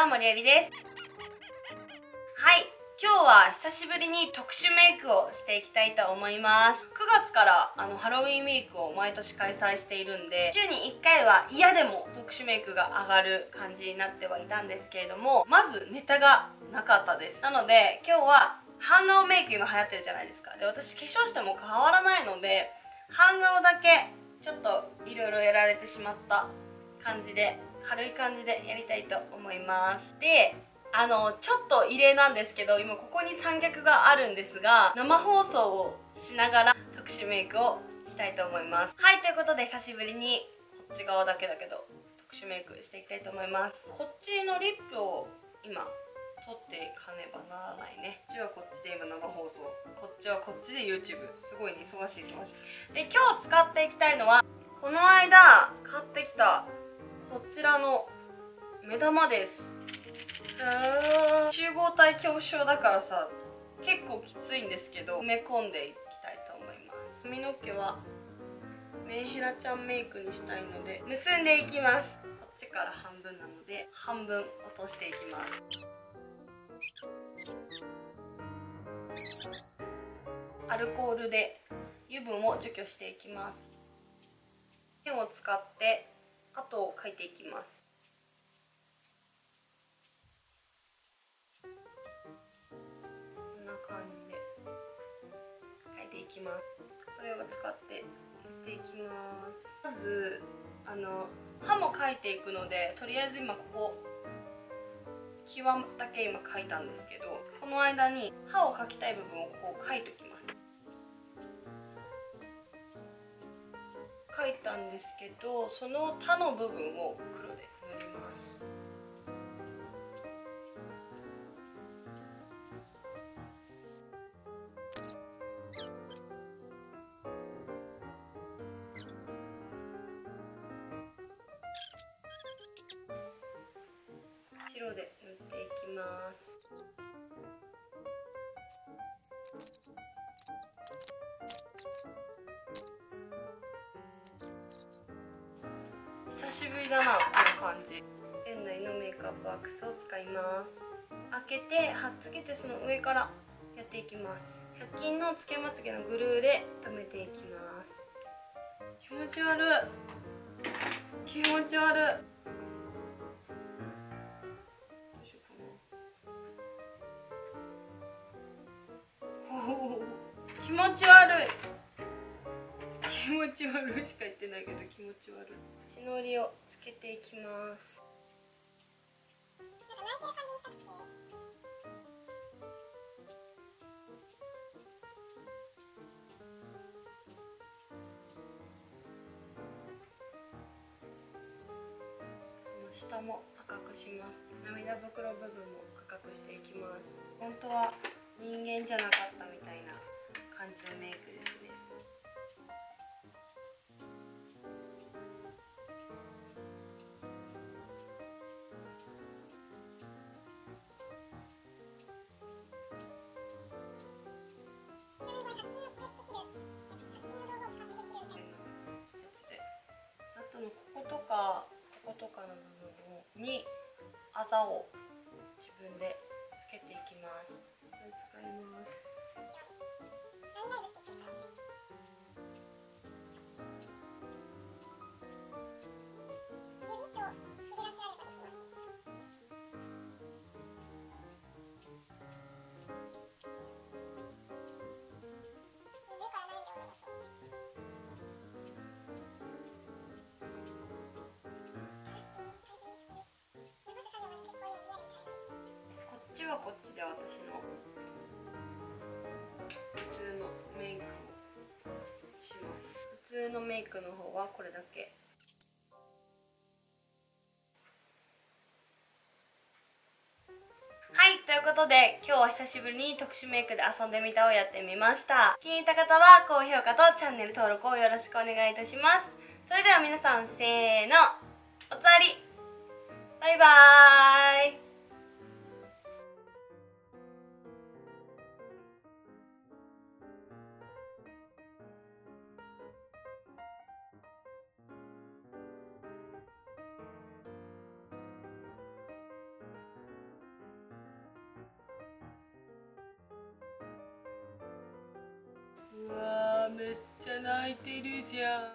は森有です。はい、今日は久しぶりに特殊メイクをしていきたいと思います。9月からハロウィンウィークを毎年開催しているんで、週に1回は嫌でも特殊メイクが上がる感じになってはいたんですけれども、まずネタがなかったです。なので今日は半顔メイク今流行ってるじゃないですか。で、私化粧しても変わらないので、半顔だけちょっといろいろやられてしまった感じで、軽い感じでやりたいと思います。で、ちょっと異例なんですけど、今ここに三脚があるんですが、生放送をしながら特殊メイクをしたいと思います。はい、ということで久しぶりにこっち側だけだけど特殊メイクしていきたいと思います。こっちのリップを今撮っていかねばならないね。こっちはこっちで今生放送、こっちはこっちで YouTube。 すごいね、忙しい。で、今日使っていきたいのはこの間買ってきたこちらの目玉です。集合体恐怖症だからさ、結構きついんですけど、埋め込んでいきたいと思います。髪の毛はメンヘラちゃんメイクにしたいので結んでいきます。こっちから半分なので半分落としていきます。アルコールで油分を除去していきます。ペンを使って跡を描いていきます。こんな感じで描いていきます。これを使ってやっていきます。まず歯も描いていくので、とりあえず今ここ際だけ今描いたんですけど、この間に歯を描きたい部分をこう描いておきます。描いたんですけど、その他の部分を黒で塗ります。白で塗っていきます。久しぶりだな、この感じ。園内のメイクアップワックスを使います。開けて貼っつけて、その上からやっていきます。100均のつけまつげのグルーで留めていきます。気持ち悪い、気持ち悪い。気持ち悪い、気持ち悪いしか言ってないけど気持ち悪い。血のりをつけていきます。下も赤くします。涙袋部分も赤くしていきます。本当は人間じゃなかったみたいな感じのメイクですね。あとのこことかの部分にあざを自分でつけていきます。これ使います。こっちはこっちで私の普通のメイクをします。普通のメイクの方はこれだけ。はい、ということで今日は久しぶりに特殊メイクで遊んでみたをやってみました。気に入った方は高評価とチャンネル登録をよろしくお願いいたします。それでは皆さん、せーの、おつわり、バイバーイ。 めっちゃ泣いてるじゃん。